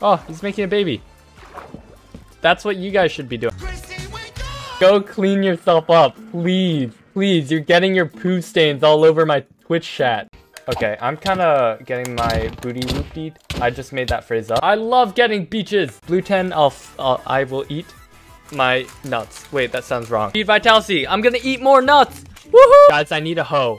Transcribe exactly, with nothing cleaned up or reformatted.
Oh, he's making a baby. That's what you guys should be doing. Go clean yourself up, please. Please, you're getting your poo stains all over my Twitch chat. Okay, I'm kind of getting my booty whooped. I just made that phrase up. I love getting beaches. Blue ten, I'll, I'll, I will eat my nuts. Wait, that sounds wrong. Eat Vitalasy. I'm gonna eat more nuts. Woohoo! Guys, I need a hoe.